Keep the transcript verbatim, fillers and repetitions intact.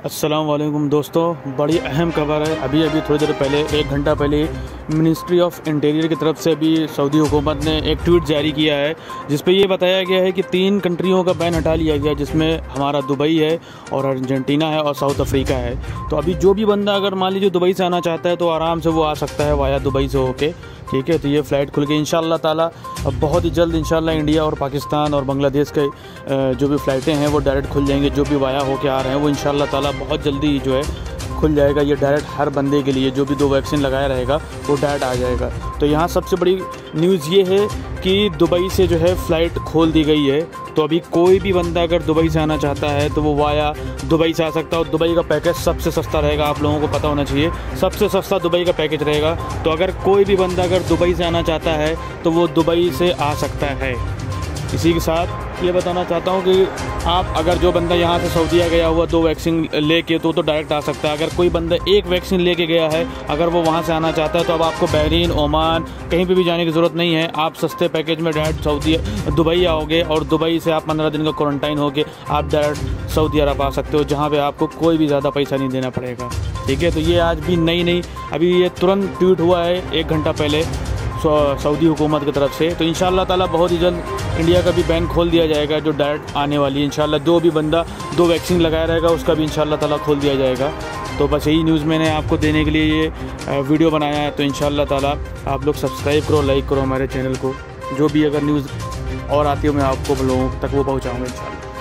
अस्सलाम वालेकुम दोस्तों, बड़ी अहम खबर है। अभी अभी थोड़ी देर पहले, एक घंटा पहले, मिनिस्ट्री ऑफ इंटीरियर की तरफ से अभी सऊदी हुकूमत ने एक ट्वीट जारी किया है जिस पे ये बताया गया है कि तीन कंट्रियों का बैन हटा लिया गया, जिसमें हमारा दुबई है और अर्जेंटीना है और साउथ अफ्रीका है। तो अभी जो भी बंदा अगर मान लीजिए दुबई से आना चाहता है तो आराम से वो आ सकता है वाया दुबई से होके, ठीक है। तो ये फ़्लाइट खुल गई इंशाअल्लाह ताला। अब बहुत ही जल्द इंशाअल्लाह इंडिया और पाकिस्तान और बांग्लादेश के जो भी फ़्लाइटें हैं वो डायरेक्ट खुल जाएंगे। जो भी वाया होके आ रहे हैं वो इंशाअल्लाह ताला बहुत जल्दी जो है खुल जाएगा। ये डायरेक्ट हर बंदे के लिए जो भी दो वैक्सीन लगाया रहेगा वो डायरेक्ट आ जाएगा। तो यहाँ सबसे बड़ी न्यूज़ ये है कि दुबई से जो है फ़्लाइट खोल दी गई है। तो अभी कोई भी बंदा अगर दुबई से आना चाहता है तो वो वाया दुबई से आ सकता है। और दुबई का पैकेज सबसे सस्ता रहेगा, आप लोगों को पता होना चाहिए, सबसे सस्ता दुबई का पैकेज रहेगा। तो अगर कोई भी बंदा अगर दुबई से आना चाहता है तो वो दुबई से आ सकता है। इसी के साथ ये बताना चाहता हूँ कि आप अगर जो बंदा यहाँ से सऊदीया गया हुआ दो वैक्सीन लेके तो तो डायरेक्ट आ सकता है। अगर कोई बंदा एक वैक्सीन लेके गया है, अगर वो वहाँ से आना चाहता है तो अब आपको बहरीन, ओमान कहीं पे भी जाने की ज़रूरत नहीं है। आप सस्ते पैकेज में डायरेक्ट सऊदी दुबई आओगे और दुबई से आप पंद्रह दिन का क्वारंटाइन होके आप डायरेक्ट सऊदी अरब आ सकते हो, जहाँ पर आपको कोई भी ज़्यादा पैसा नहीं देना पड़ेगा, ठीक है। तो ये आज भी नई नई अभी ये तुरंत ट्वीट हुआ है एक घंटा पहले सऊदी हुकूमत की तरफ से। तो इंशाअल्लाह ताला बहुत ही जल्द इंडिया का भी बैन खोल दिया जाएगा जो डायरेक्ट आने वाली है। इंशाअल्लाह जो भी बंदा दो वैक्सीन लगाया रहेगा उसका भी इंशाअल्लाह ताला खोल दिया जाएगा। तो बस यही न्यूज़ मैंने आपको देने के लिए ये वीडियो बनाया है। तो इंशाअल्लाह ताला आप लोग सब्सक्राइब करो, लाइक करो हमारे चैनल को। जो भी अगर न्यूज़ और आती हो मैं आपको लोगों तक वो पहुँचाऊँगा इंशाअल्लाह।